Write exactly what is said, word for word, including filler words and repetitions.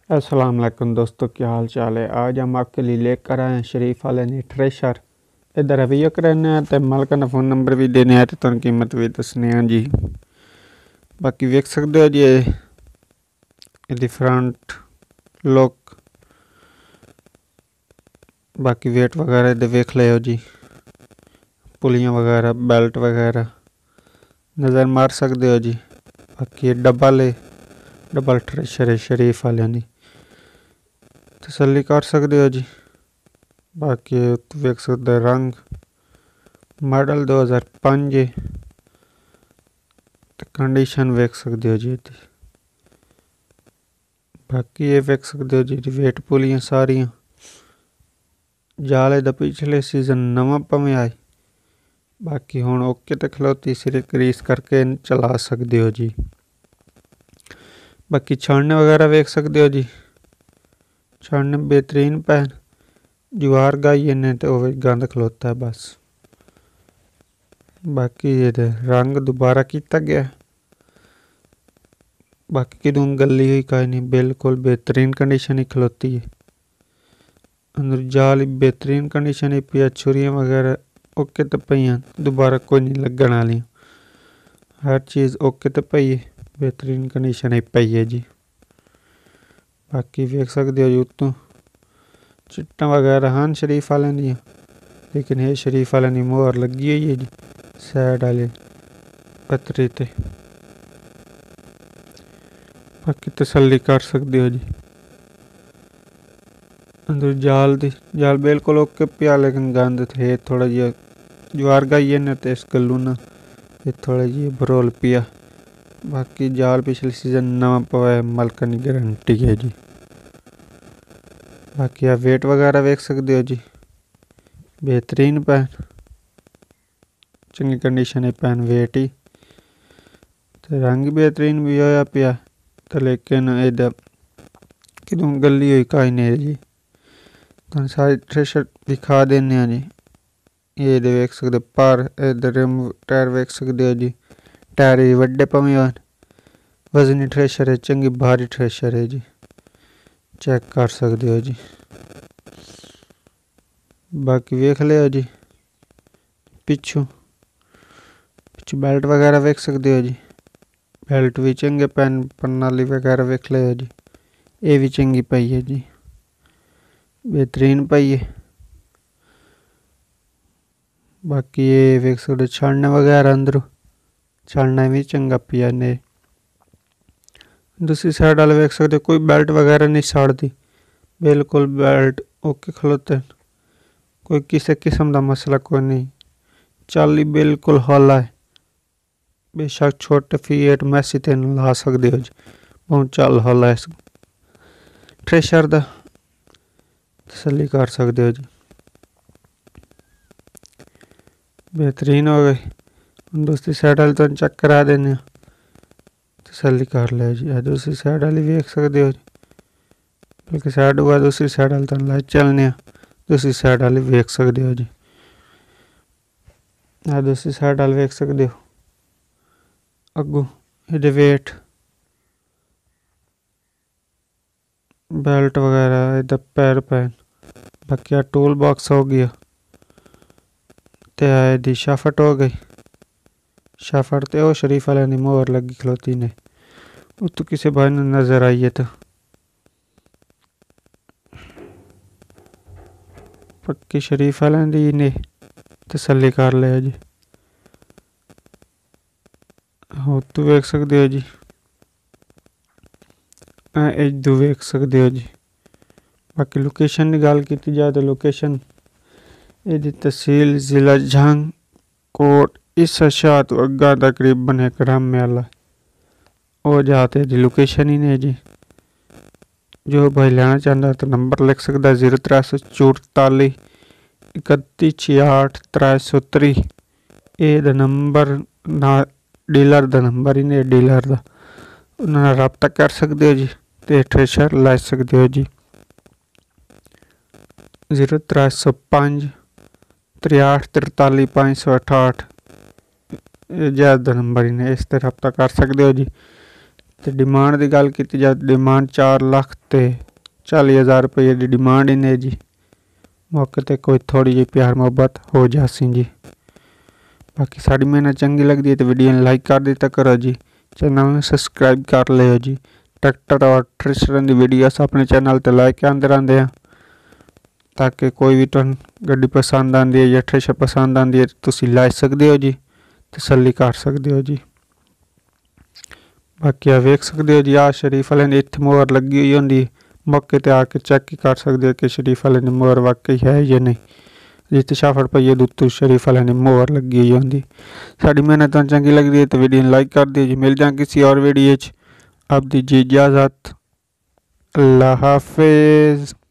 अस्सलाम वालेकुम दोस्तों, क्या हाल चाल है। आज हम आपके लिए लेकर आए हैं शरीफ वाले ने थ्रेशर। इधर रिव्यू करने हैं तो मालिक का फ़ोन नंबर भी देने आए तो कीमत भी दसने हैं जी। बाकी वेख सकते हो जी ये फ्रंट लुक, बाकी वेट वगैरह इधर वेख लियो जी। पुलियाँ वगैरह बेल्ट वगैरह नज़र मार सकते हो जी। बाकी डबल है, डबल थ्रेशर है शरीफ वाले दी, तसल्ली कर सकते हो जी। बाकी वेख सकते रंग मॉडल दो हज़ार पाँच है, कंडीशन वेख सकते हो जी। बाकी ये वेख सकते हो जी वेट पुलियाँ सारियाँ जाले दा पिछले सीजन नवा पवें आई। बाकी हुण ओके ते खलोती सिरे क्रीस करके चला सकते हो जी। बाकी छाड़ने वगैरह वेख सकते हो जी, छाड़ने बेहतरीन पैन जुआर गाई ने तो वह गंद खलोता है बस। बाकी ये रंग दोबारा किया गया, बाकी किदूं गली हुई काई नहीं, बिल्कुल बेहतरीन कंडीशन ही खलोती है। अंदर जाल बेहतरीन कंडीशन ही पिया, छुरियाँ वगैरह ओके तो पईयां, दोबारा कोई नहीं लगन वाली, हर चीज़ ओके तो पई है, बेहतरीन कंडीशन ही पई है जी। बाकी वेख सकते हो जी उत्तों चिट्टा वगैरह हाँ शरीफ वाले दी, लेकिन ये शरीफ वाले की मोहर लगी हुई है जी सैड वाले पतरी ते। बाकी तसल्ली कर सकते हो जी। अंदर जाल दी जाल बिल्कुल ओके पिया, लेकिन गंद थे थोड़ा जिहा जुआर गाई ने तो इस गलू ना ये थोड़ा जी बरोल पिया। बाकी जाल पिछले सीजन नवा पवा है, मालका की गारंटी है जी। बाकी आप वेट वगैरह वेख सकते हो जी, बेहतरीन पैन चंगी कंडीशन है पैन वेट ही तो रंग बेहतरीन भी होया पिया तो, लेकिन इधर किदूं गली हुई काई नहीं जी। तो सारी थ्रेशर दिखा देने जी। ये वेख सकते पर इधर टायर वेख सकते हो जी, टायर भी वड्डे पवे वजनी थ्रेशर है, चंगी भारी थ्रेशर है जी, चेक कर सकते हो जी। बाकी वेख लिया जी पिछू पिछू बेल्ट वगैरह वेख सकते हो जी, बेल्ट भी चंगे पैन प्रणाली वगैरह वेख लिया जी, ये भी चंगी पई है जी, बेहतरीन पई है। बाकी ये वेख सकते छाड़ने वगैरह अंदरों छाड़ना भी चंगा पिया ने। दूसरी साइड वाले वेख सकते कोई बेल्ट वगैरह नहीं साड़ती, बिल्कुल बेल्ट ओके खलोते, कोई किसी किस्म का मसला कोई नहीं, चाली बिल्कुल हौला है। बेशक छोटे फीट मैसी तेन ला सकते हो जी, बहुत चल हौला है थ्रेशर दा, तसल्ली कर सकते हो जी। बेहतरीन हो गई। दूसरी साइड वाले तो चेक करा देने, तसल्ली कर लिया जी। दूसरी साइड वाली वेख सकते हो जी, बल्कि साइड हुआ दूसरी साइड वाले तो लाई चलने, दूसरी साइड वाली वेख सकते हो जी। दूसरी साइड वाले वेख सकते हो अगू ये वेट बेल्ट वगैरह इधर पैर पैन। बाकी टूल बॉक्स हो गया तो शाफट हो गई, शाफट तो शरीफ वाले ने मोहर लगी खलोती ने, वो तो किसी भाई ने नजर आई है तो पक्की शरीफ वाले दी ने तसल्ली कर लिया जी। हो तो वेख सकते हो जी, इधू वेख सकते हो जी। बाकी लोकेशन की गल की जाए तो लोकेशन यदि तहसील जिला जंग कोट इस शाह तो अग्गा तकरीबन एक रामे वाला वो जाते जी लोकेशन ही नहीं जी। जो भाई लेना चाहता तो नंबर लिख सकता जीरो त्रै सौ चौताली इकती छियाठ त्रै सौ त्री, ये नंबर ना डीलर का नंबर ही नहीं, डीलर का उन्होंने रबता कर सकते हो जी, तो थ्रेशर लै सकते हो जी। जीरो त्रै सौ पाँच त्रियाठ तरताली पाँच सौ अठाठ ज्यादा नंबर ही ने, इस तरह रबता कर सकते हो जी। तो डिमांड की गल की जाए डिमांड चार लाख तो चाली हज़ार रुपये की डिमांड ही ने जी। मौके ते कोई थोड़ी जी प्यार मोहब्बत हो जासी जी। बाकी साड़ी मेहनत चंगी लगती है तो वीडियो ने लाइक कर दिता करो जी, चैनल में सब्सक्राइब कर लियो जी। ट्रैक्टर और थ्रेशर की वीडियोस अपने चैनल ते लाइक आते रहते हैं ताकि कोई भी तुम गड्डी पसंद आती है या थ्रेशर पसंद आती है तो तुम लै सकते हो जी, तसल्ली कर सकते हो जी। बाकी आ वेख सकते हो जी आ शरीफ वाले ने इत्थे मोहर लगी हुई होंगी, मौके ते आके चेक ही कर सकते हो कि शरीफ वाले ने मोहर वाकई है या नहीं। जिते शाफड़ पहिए उत्तू शरीफ वाले ने मोहर लगी हुई होंगी। साड़ी मेहनत चंगी लगती है तो वीडियो ने लाइक कर दियो जी। मिल जाए किसी और वीडियो अब दीजिए इजाज़त। अल्लाह हाफिज़।